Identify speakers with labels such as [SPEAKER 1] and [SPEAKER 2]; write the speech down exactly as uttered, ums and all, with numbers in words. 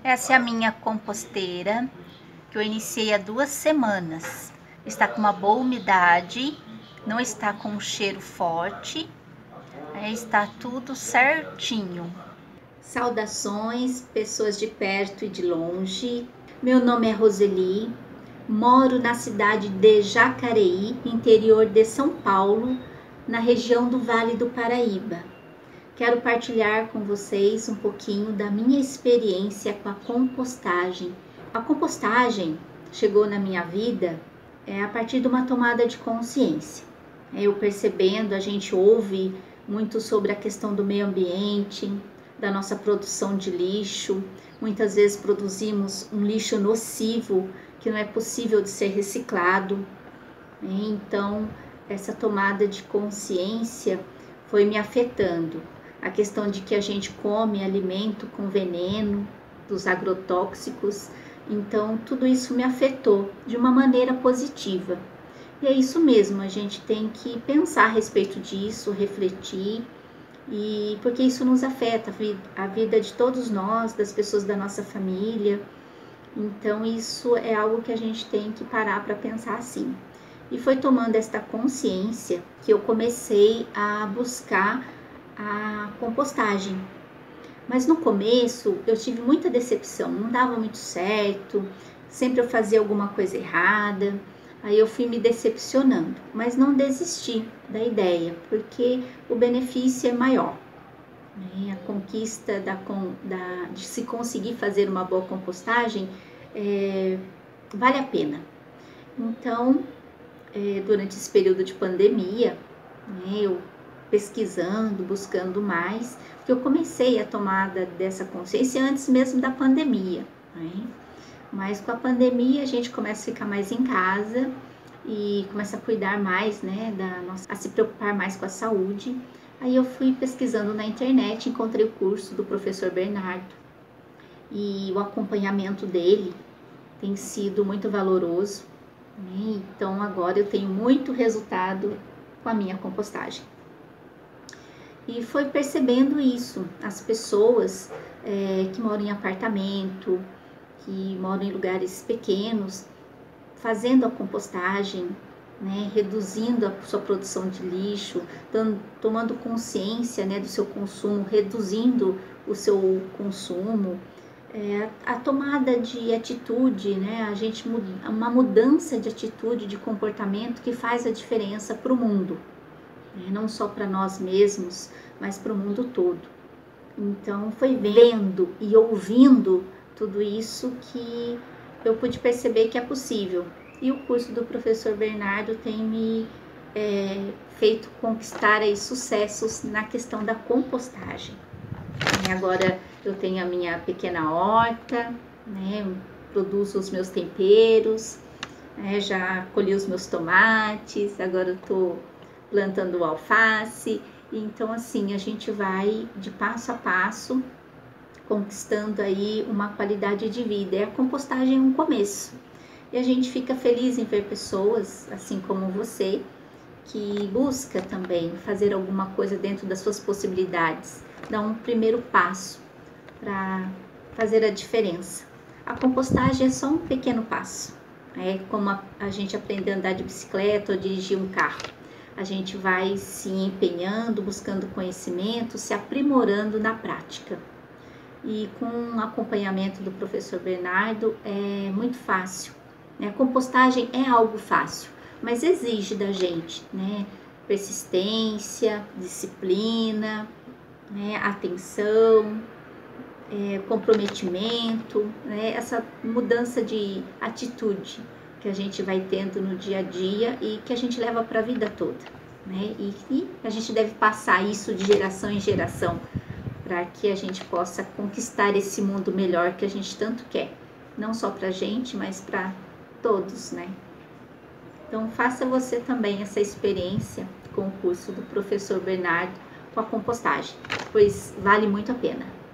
[SPEAKER 1] Essa é a minha composteira, que eu iniciei há duas semanas. Está com uma boa umidade, não está com um cheiro forte, está tudo certinho. Saudações, pessoas de perto e de longe. Meu nome é Roseli, moro na cidade de Jacareí, interior de São Paulo, na região do Vale do Paraíba. Quero partilhar com vocês um pouquinho da minha experiência com a compostagem. A compostagem chegou na minha vida é, a partir de uma tomada de consciência. Eu percebendo, a gente ouve muito sobre a questão do meio ambiente, da nossa produção de lixo. Muitas vezes produzimos um lixo nocivo que não é possível de ser reciclado. Então, essa tomada de consciência foi me afetando. A questão de que a gente come alimento com veneno, dos agrotóxicos, então tudo isso me afetou de uma maneira positiva. E é isso mesmo, a gente tem que pensar a respeito disso, refletir, e porque isso nos afeta a vida de todos nós, das pessoas da nossa família. Então isso é algo que a gente tem que parar para pensar assim. E foi tomando esta consciência que eu comecei a buscar a compostagem. Mas no começo eu tive muita decepção, não dava muito certo, sempre eu fazia alguma coisa errada, aí eu fui me decepcionando, mas não desisti da ideia, porque o benefício é maior, né? A conquista da, da, de se conseguir fazer uma boa compostagem é, vale a pena. Então, é, durante esse período de pandemia, né, eu pesquisando, buscando mais, porque eu comecei a tomada dessa consciência antes mesmo da pandemia, né? Mas com a pandemia a gente começa a ficar mais em casa e começa a cuidar mais, né, da nossa, a se preocupar mais com a saúde. Aí eu fui pesquisando na internet, encontrei o curso do professor Bernardo e o acompanhamento dele tem sido muito valoroso, né? Então agora eu tenho muito resultado com a minha compostagem. E foi percebendo isso, as pessoas é, que moram em apartamento, que moram em lugares pequenos, fazendo a compostagem, né, reduzindo a sua produção de lixo, dando, tomando consciência, né, do seu consumo, reduzindo o seu consumo, é, a tomada de atitude, né, a gente, uma mudança de atitude, de comportamento que faz a diferença para o mundo. Não só para nós mesmos, mas para o mundo todo. Então foi vendo e ouvindo tudo isso que eu pude perceber que é possível. E o curso do professor Bernardo tem me é, feito conquistar aí sucessos na questão da compostagem. E agora eu tenho a minha pequena horta, né, produzo os meus temperos, né, já colhi os meus tomates, agora eu estou plantando alface. Então assim, a gente vai de passo a passo conquistando aí uma qualidade de vida. E a compostagem é um começo. E a gente fica feliz em ver pessoas, assim como você, que busca também fazer alguma coisa dentro das suas possibilidades, dar um primeiro passo para fazer a diferença. A compostagem é só um pequeno passo. É como a, a gente aprender a andar de bicicleta ou dirigir um carro. A gente vai se empenhando, buscando conhecimento, se aprimorando na prática. E com o acompanhamento do professor Bernardo é muito fácil. A compostagem é algo fácil, mas exige da gente, né, persistência, disciplina, né, atenção, é, comprometimento, né, essa mudança de atitude que a gente vai tendo no dia a dia e que a gente leva para a vida toda, né? E, e a gente deve passar isso de geração em geração para que a gente possa conquistar esse mundo melhor que a gente tanto quer, não só para a gente, mas para todos, né? Então faça você também essa experiência com o curso do professor Bernardo com a compostagem, pois vale muito a pena.